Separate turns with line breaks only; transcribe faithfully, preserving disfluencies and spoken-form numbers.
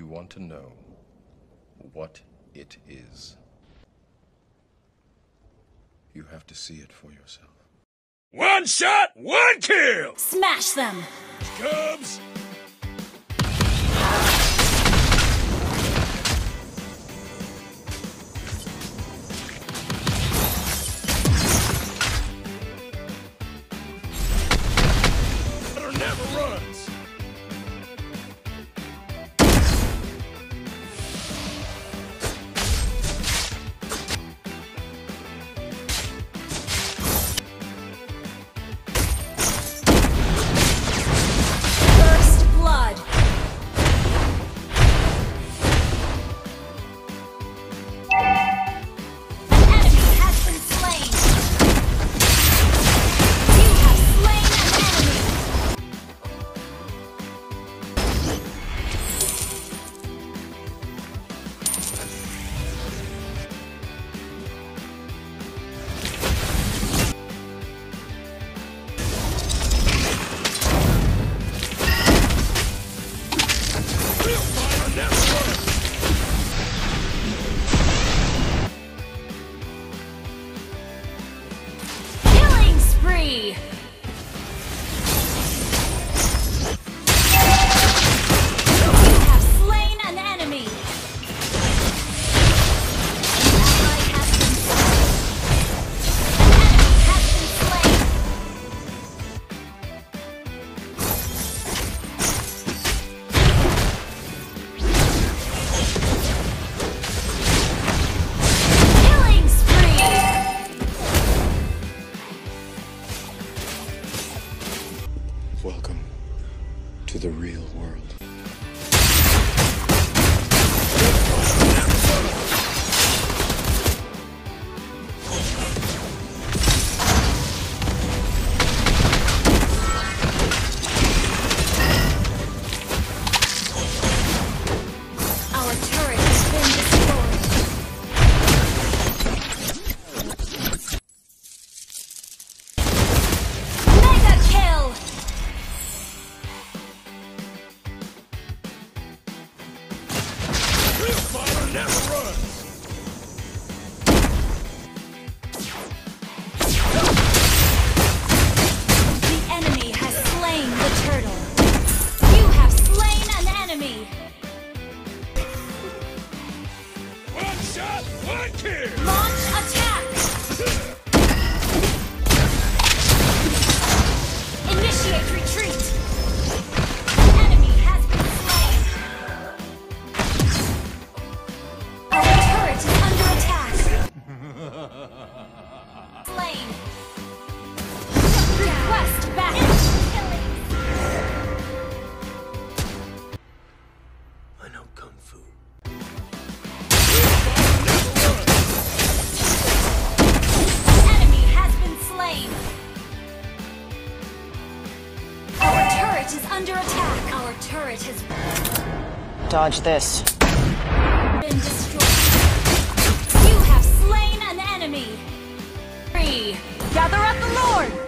you want to know what it is, you have to see it for yourself.
One shot, one kill!
Smash them!
Cubs! Never runs.
First blood. An enemy has been slain. You have slain an enemy. Killing spree! You have slain an enemy! An ally has been slain. An enemy has been slain. Killing spree!
Welcome to the real world.
Our turret has been destroyed. Mega kill!
Fire never runs.
The enemy has slain the turtle. You have slain an enemy.
One shot, one kill.
Launch attack! Initiate retreat! An enemy has been slain. Our turret is under attack. Slain. Request backup.
I know kung fu.
An enemy has been slain. Our turret is under attack. Our turret has
Dodge this.
been destroyed. You have slain an enemy. Three. Gather up the Lord.